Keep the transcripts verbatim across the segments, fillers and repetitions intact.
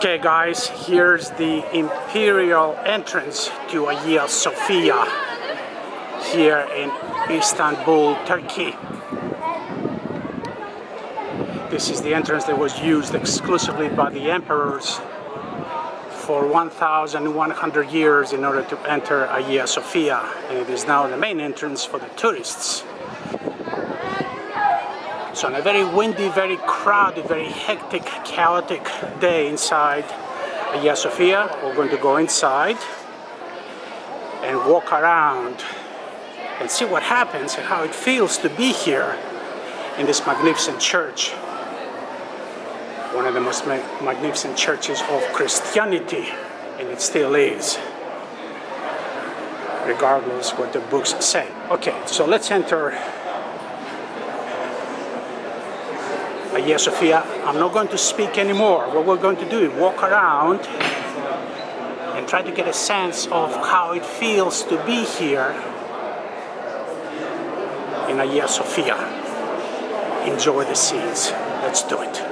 Okay guys, here's the imperial entrance to Hagia Sophia here in Istanbul, Turkey. This is the entrance that was used exclusively by the emperors for one thousand one hundred years in order to enter Hagia Sophia, and it is now the main entrance for the tourists. So on a very windy, very crowded, very hectic, chaotic day inside Hagia Sophia, we're going to go inside and walk around and see what happens and how it feels to be here in this magnificent church. One of the most ma magnificent churches of Christianity, and it still is, regardless what the books say. Okay, so let's enter Hagia Sophia. I'm not going to speak anymore. What we're going to do is walk around and try to get a sense of how it feels to be here in Hagia Sophia. Enjoy the scenes. Let's do it.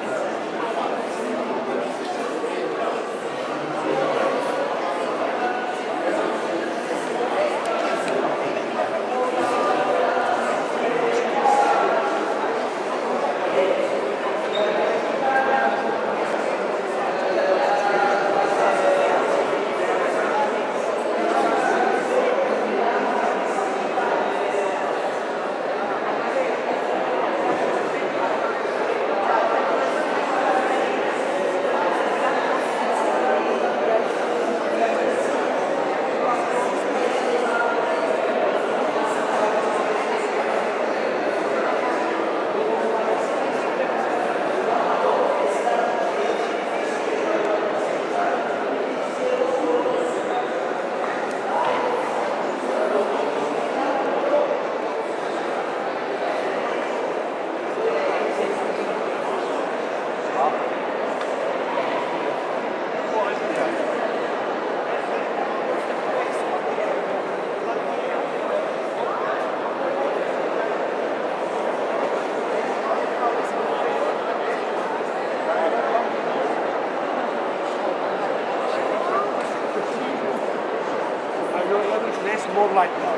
More like that.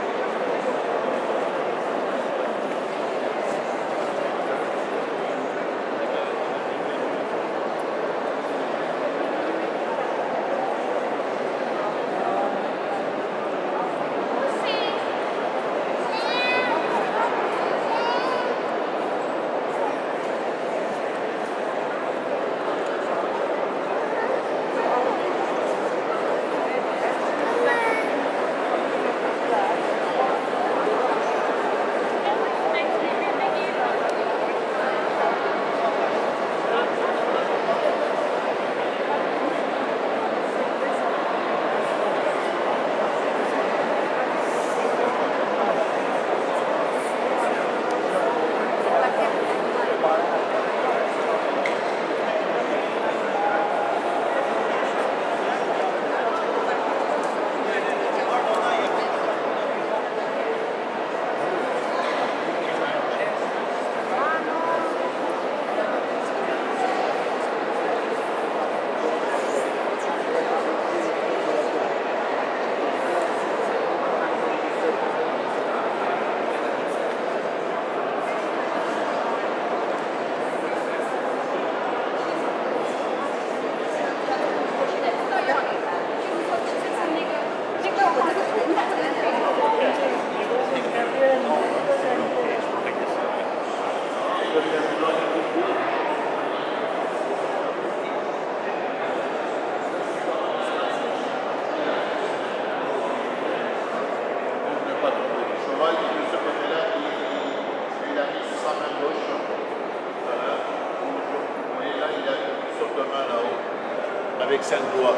Avec cinq doigts.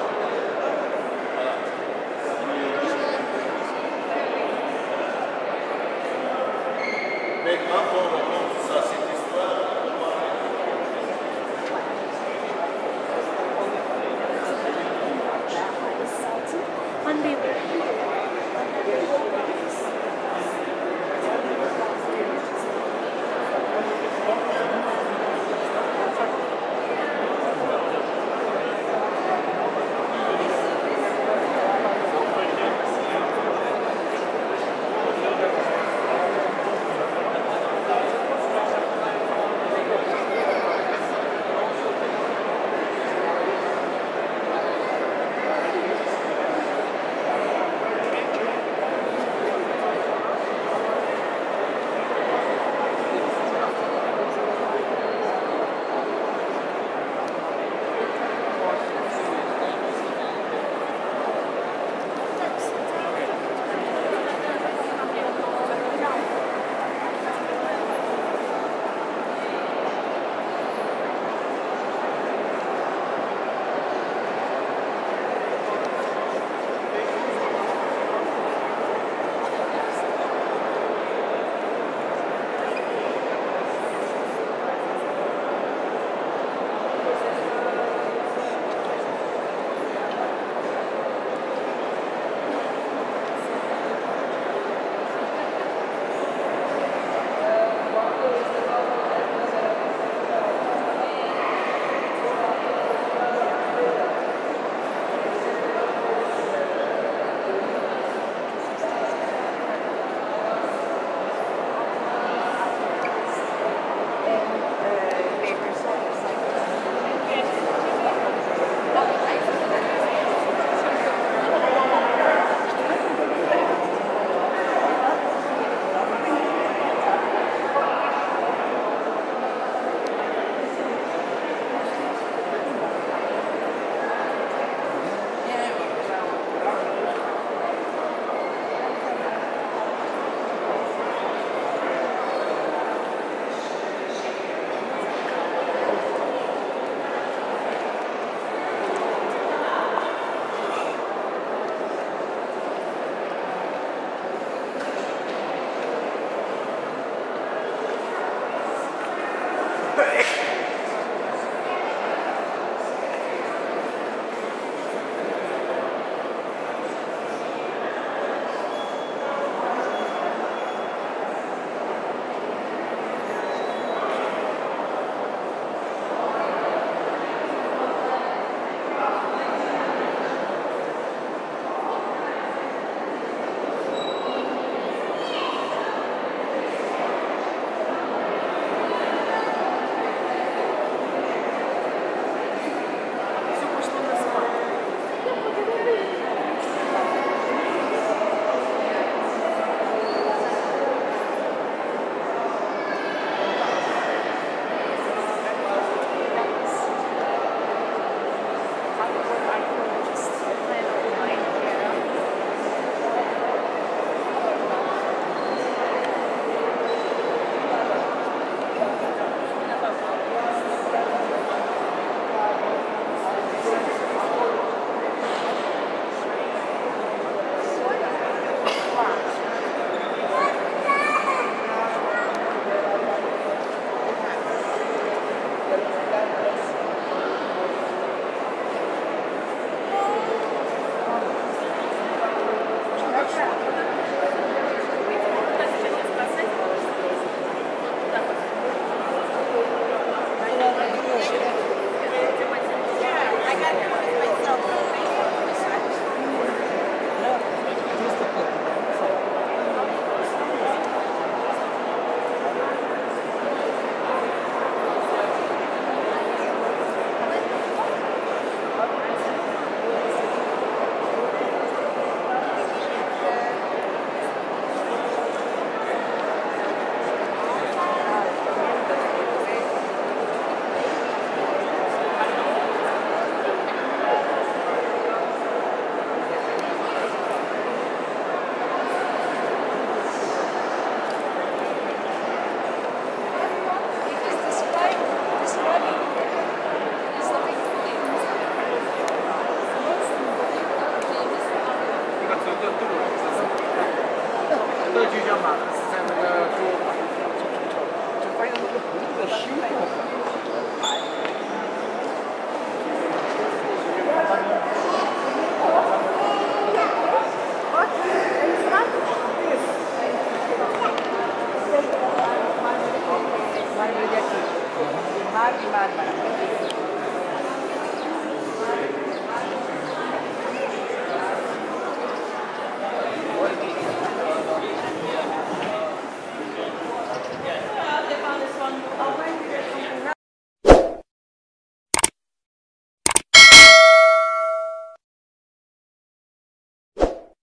Mais quand on raconte ça, cette histoire, Mar di Marmara.